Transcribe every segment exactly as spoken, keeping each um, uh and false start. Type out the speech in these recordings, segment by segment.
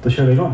Då kör vi igång.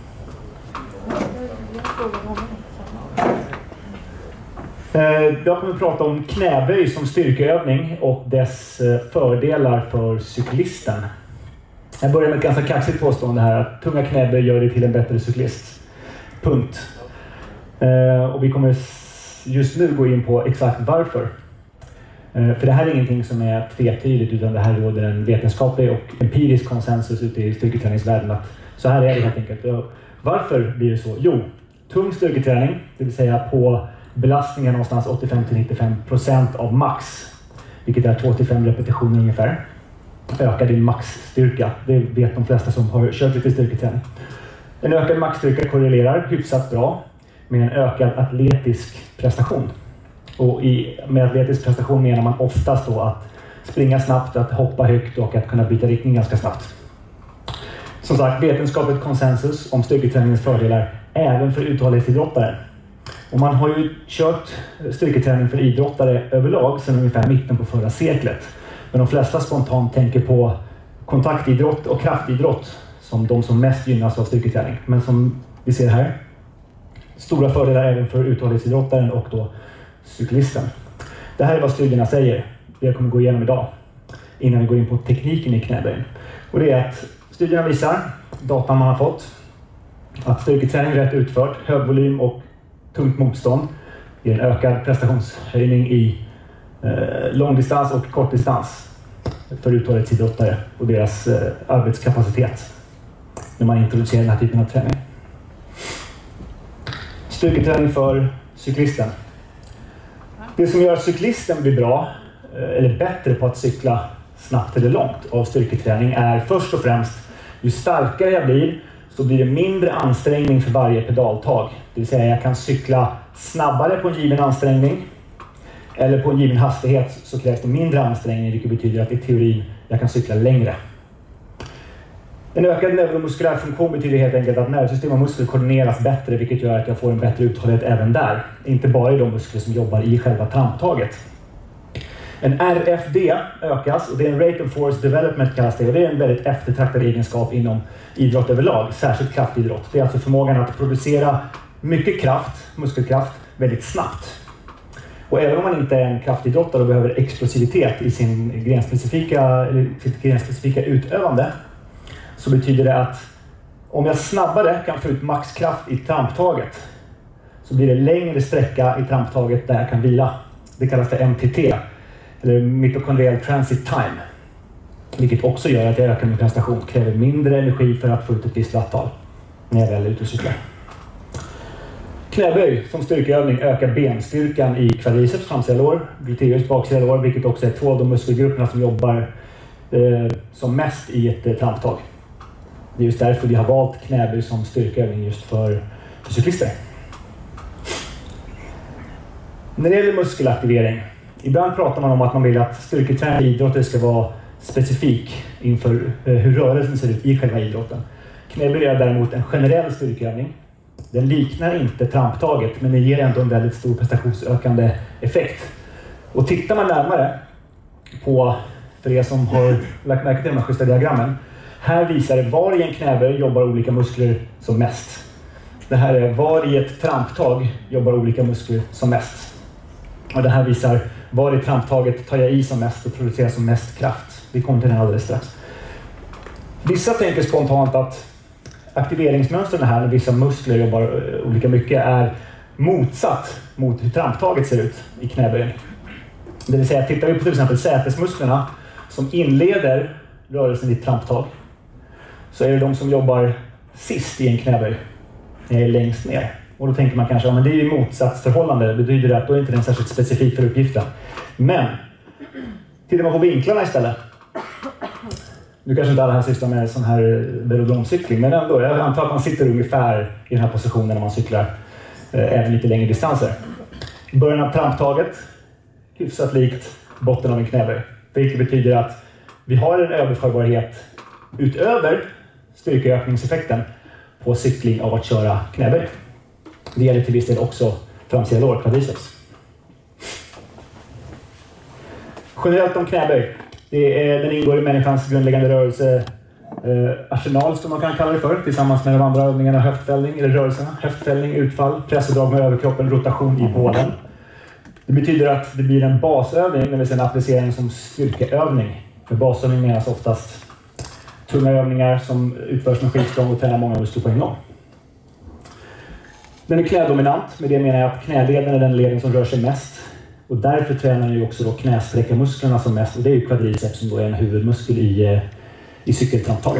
Jag kommer att prata om knäböj som styrkeövning och dess fördelar för cyklisten. Jag börjar med ett ganska kaxigt påstående här, att tunga knäböj gör dig till en bättre cyklist. Punkt. Och vi kommer just nu gå in på exakt varför. För det här är ingenting som är tvetydigt, utan det här råder en vetenskaplig och empirisk konsensus ute i styrketräningsvärlden att så här är det helt enkelt. Varför blir det så? Jo, tung styrketräning, det vill säga på belastningen någonstans åttiofem till nittiofem procent av max, vilket är två till fem repetitioner ungefär, ökar din maxstyrka. Det vet de flesta som har kört lite styrketräning. En ökad maxstyrka korrelerar hyfsat bra med en ökad atletisk prestation. Och i, med atletisk prestation menar man oftast då att springa snabbt, att hoppa högt och att kunna byta riktning ganska snabbt. Som sagt, vetenskapligt konsensus om styrketräningens fördelar även för uthållighetsidrottare. Och man har ju kört styrketräning för idrottare överlag sedan ungefär mitten på förra seklet. Men de flesta spontant tänker på kontaktidrott och kraftidrott som de som mest gynnas av styrketräning. Men som vi ser här, stora fördelar även för uthållighetsidrottaren och då cyklisten. Det här är vad studierna säger. Det jag kommer gå igenom idag innan vi går in på tekniken i knäböjen. Och det är att studierna visar, datan man har fått, att styrketräning rätt utfört, hög volym och tungt motstånd ger en ökad prestationshöjning i eh, långdistans och kortdistans för uthållighetsidrottare och deras eh, arbetskapacitet när man introducerar den här typen av träning. Styrketräning för cyklisten. Det som gör att cyklisten blir bra eller bättre på att cykla snabbt eller långt av styrketräning är först och främst, ju starkare jag blir så blir det mindre ansträngning för varje pedaltag. Det vill säga jag kan cykla snabbare på en given ansträngning eller på en given hastighet så krävs det mindre ansträngning, vilket betyder att i teorin jag kan cykla längre. En ökad neuromuskulär funktion betyder helt enkelt att nervsystem och muskler koordineras bättre, vilket gör att jag får en bättre uthållighet även där. Inte bara i de muskler som jobbar i själva tramptaget. En R F D ökas och det är en Rate of Force Development kallas det, och det är en väldigt eftertraktad egenskap inom idrott överlag, särskilt kraftidrott. Det är alltså förmågan att producera mycket kraft, muskelkraft, väldigt snabbt. Och även om man inte är en kraftidrottare och behöver explosivitet i sin grenspecifika, eller sitt grenspecifika utövande, så betyder det att om jag snabbare kan få ut maxkraft i tramptaget så blir det längre sträcka i tramptaget där jag kan vila. Det kallas för M T T, eller Mitochondrial Transit Time. Vilket också gör att jag ökar min prestation, kräver mindre energi för att få ut ett visst wattal när jag väl är ute och cyklar. Knäböj som styrkeövning ökar benstyrkan i quadriceps, framsida lår, gluteus, baksida lår, vilket också är två av de muskelgrupperna som jobbar eh, som mest i ett eh, tramptag. Det är just därför vi har valt knäböj som styrkeövning just för, för cyklister. När det gäller muskelaktivering, ibland pratar man om att man vill att styrketräning i idrotter ska vara specifik inför hur rörelsen ser ut i själva idrotten. Knäböj är däremot en generell styrkeövning. Den liknar inte tramptaget, men det ger ändå en väldigt stor prestationsökande effekt. Och tittar man närmare på, för er som har lagt märke till de här schyssta diagrammen, här visar det var i en knäböj jobbar olika muskler som mest. Det här är var i ett tramptag jobbar olika muskler som mest. Och det här visar var i tramptaget tar jag i som mest och producerar som mest kraft. Vi kommer till den alldeles strax. Vissa tänker spontant att aktiveringsmönstren här när vissa muskler jobbar olika mycket är motsatt mot hur tramptaget ser ut i knäböjen. Det vill säga, tittar vi på till exempel sätesmusklerna som inleder rörelsen i ett tramptag, så är det de som jobbar sist i en knäböj när jag är längst ner. Och då tänker man kanske, ja, men det är ju motsatsförhållande. Det betyder att då är inte den särskilt specifik för uppgiften. Men tittar man på vinklarna istället. Nu kanske inte alla här sysslar med sån här velodromcykling, men ändå, jag antar att man sitter ungefär i den här positionen när man cyklar eh, även lite längre distanser. I början av tramptaget, hyfsat likt botten av en knäböj. Vilket betyder att vi har en överförbarhet utöver styrkeökningseffekten på cykling av att köra knäböj. Det gäller till viss del också framsida lår, quadriceps. Generellt om knäböj. Det är, den ingår i människans grundläggande rörelse Eh, arsenal som man kan kalla det för, tillsammans med de andra övningarna, höftfällning eller rörelserna. Höftfällning, utfall, press och drag med överkroppen, rotation i bålen. Det betyder att det blir en basövning, det vill säga en applicering som styrkeövning. Med basövning menas oftast tunga övningar som utförs med skivstång och tränar många muskler på en gång. Den är knädominant, med det menar jag att knäleden är den leden som rör sig mest. Och därför tränar ni också då knästräckarmusklerna som mest, och det är ju quadriceps som då är en huvudmuskel i, i cykeltramptaget.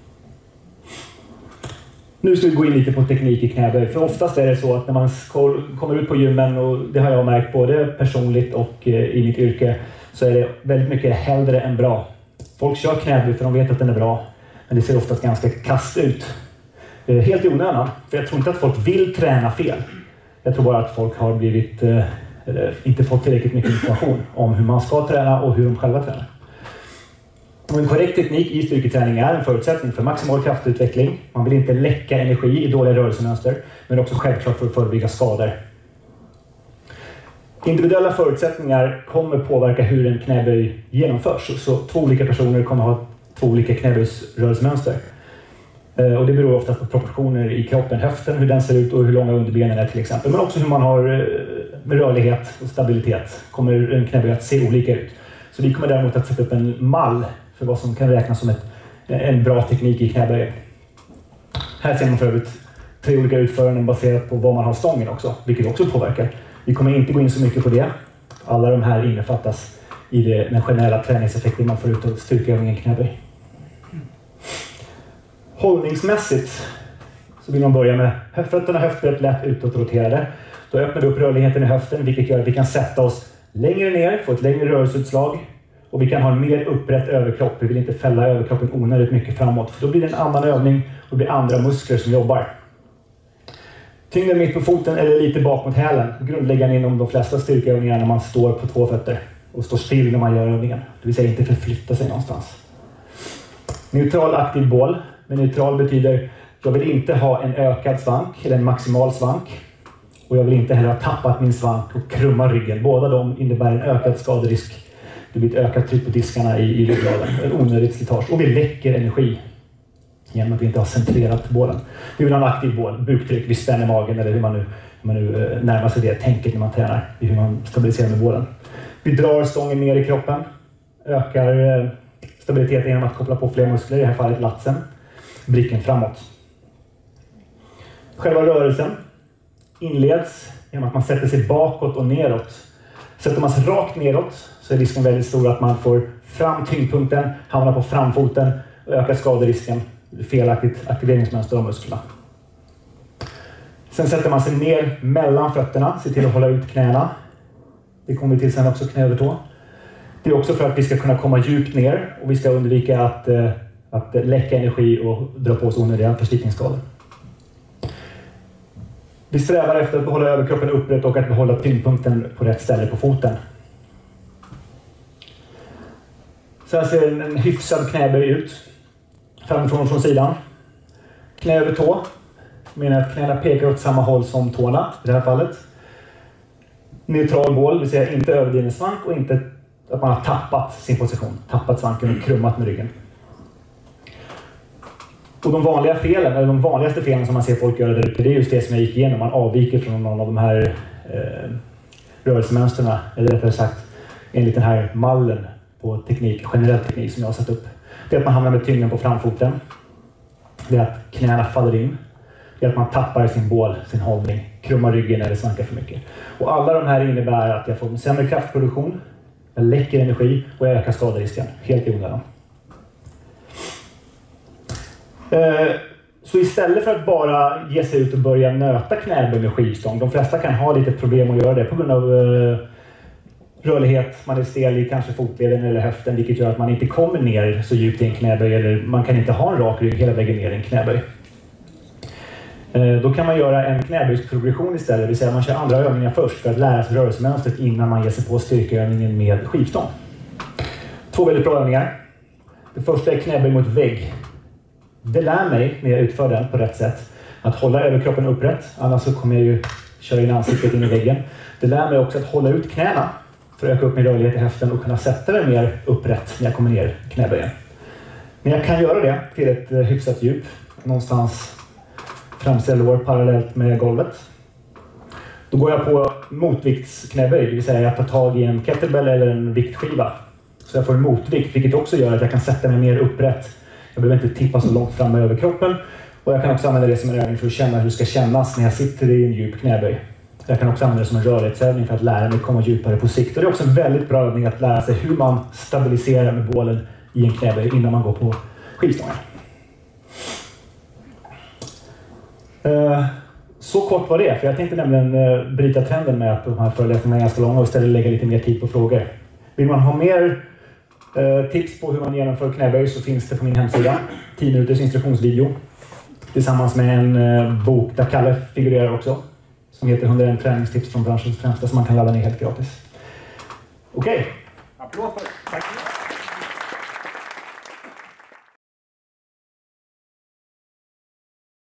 Nu ska vi gå in lite på teknik i knäböj, för oftast är det så att när man kommer ut på gymmen, och det har jag märkt både personligt och i mitt yrke, så är det väldigt mycket hellre än bra. Folk kör knäböj för de vet att den är bra, men det ser oftast ganska kast ut. Helt i onödan, för jag tror inte att folk vill träna fel. Jag tror bara att folk har blivit, eller inte fått tillräckligt mycket information om hur man ska träna och hur de själva tränar. Och en korrekt teknik i styrketräning är en förutsättning för maximal kraftutveckling. Man vill inte läcka energi i dåliga rörelsemönster, men också självklart för att förebygga skador. Individuella förutsättningar kommer påverka hur en knäböj genomförs. Så två olika personer kommer ha två olika knäböjsrörelsemönster. Och det beror oftast på proportioner i kroppen, höften, hur den ser ut och hur långa underbenen är till exempel. Men också hur man har med rörlighet och stabilitet. Kommer en knäböj att se olika ut. Så vi kommer däremot att sätta upp en mall för vad som kan räknas som ett, en bra teknik i knäböj. Här ser man för övrigt tre olika utföranden baserat på vad man har stången också, vilket också påverkar. Vi kommer inte gå in så mycket på det. Alla de här innefattas i det, den generella träningseffekten man får ut av styrkeövningen knäböj. Hållningsmässigt så vill man börja med fötterna höftbrett lätt utåt roterade. Då öppnar vi upp rörligheten i höften, vilket gör att vi kan sätta oss längre ner, få ett längre rörelseutslag. Och vi kan ha en mer upprätt överkropp. Vi vill inte fälla överkroppen onödigt mycket framåt. För då blir det en annan övning och det blir andra muskler som jobbar. Tyngden mitt på foten eller lite bak mot hälen. Grundläggande inom de flesta styrkeövningar när man står på två fötter. Och står still när man gör övningen. Det vill säga inte förflytta sig någonstans. Neutral aktiv bål. Men neutral betyder att jag vill inte ha en ökad svank eller en maximal svank. Och jag vill inte heller ha tappat min svank och krumma ryggen. Båda de innebär en ökad skaderisk. Det blir ett ökat tryck på diskarna i, i ryggraden. En onödigt slitage. Och vi läcker energi genom att vi inte har centrerat bålen. Vi vill ha en aktiv bål, buktryck, vi spänner magen eller hur man nu, hur man nu eh, närmar sig det tänket när man tränar. I hur man stabiliserar med bålen. Vi drar stången ner i kroppen. Ökar eh, stabiliteten genom att koppla på fler muskler, i det här fallet latsen. Blicken framåt. Själva rörelsen inleds genom att man sätter sig bakåt och neråt. Sätter man sig rakt neråt så är risken väldigt stor att man får fram tyngdpunkten, hamnar på framfoten och ökar skaderisken. Felaktigt aktiveringsmönster av musklerna. Sen sätter man sig ner mellan fötterna, ser till att hålla ut knäna. Det kommer vi till sen också, knä över tå. Det är också för att vi ska kunna komma djupt ner och vi ska undvika att, att läcka energi och dra på oss onödiga förslitningsskador. Vi strävar efter att behålla överkroppen upprätt och att behålla tyngdpunkten på rätt ställe på foten. Så här ser en, en hyfsad knäböj ut. Framifrån och från sidan. Knä över tå. Menar att knäna pekar åt samma håll som tårna i det här fallet. Neutral bål, det vill säga inte överdriven svank och inte att man har tappat sin position. Tappat svanken och krummat med ryggen. Och de vanliga felen, eller de vanligaste felen som man ser folk göra där ute, det är just det som jag gick igenom. Man avviker från någon av de här eh, rörelsemönsterna, eller rättare sagt enligt den här mallen på teknik, generell teknik som jag har satt upp. Det är att man hamnar med tyngden på framfoten. Det är att knäna faller in. Det är att man tappar sin bål, sin hållning, krummar ryggen eller svankar för mycket. Och alla de här innebär att jag får en sämre kraftproduktion, jag läcker energi och jag ökar skaderisken. Helt i onödan. Så istället för att bara ge sig ut och börja nöta knäböj med skivstång, de flesta kan ha lite problem att göra det på grund av rörlighet, man är stel i kanske fotleden eller höften, vilket gör att man inte kommer ner så djupt i en knäböj, eller man kan inte ha en rak rygg hela vägen ner i en knäböj. Då kan man göra en knäböjsprogression istället, det vill säga man kör andra övningar först för att lära sig rörelsemönstret innan man ger sig på styrkeövningen med skivstång. Två väldigt bra övningar. Det första är knäböj mot vägg. Det lär mig, när jag utför den på rätt sätt, att hålla överkroppen upprätt, annars så kommer jag ju köra in ansiktet in i väggen. Det lär mig också att hålla ut knäna för att öka upp min rörlighet i höften och kunna sätta mig mer upprätt när jag kommer ner i knäböjen. Men jag kan göra det till ett hyfsat djup. Någonstans främsta lår parallellt med golvet. Då går jag på motviktsknäböj, det vill säga jag tar tag i en kettlebell eller en viktskiva. Så jag får en motvikt, vilket också gör att jag kan sätta mig mer upprätt. Jag behöver inte tippa så långt fram över kroppen. Och jag kan också använda det som en övning för att känna hur det ska kännas när jag sitter i en djup knäböj. Jag kan också använda det som en rörlighetsövning för att lära mig komma djupare på sikt. Och det är också en väldigt bra övning att lära sig hur man stabiliserar med bålen i en knäböj innan man går på skivstången. Uh, så kort var det, för jag tänkte nämligen uh, bryta trenden med att de här föreläsningarna är ganska långa och istället lägga lite mer tid på frågor. Vill man ha mer uh, tips på hur man genomför knäböj så finns det på min hemsida. tio minuters instruktionsvideo. Tillsammans med en uh, bok där Kalle figurerar också. Som heter hundraett träningstips från branschens främsta som man kan ladda ner helt gratis. Okej. Okay. Applåd för det.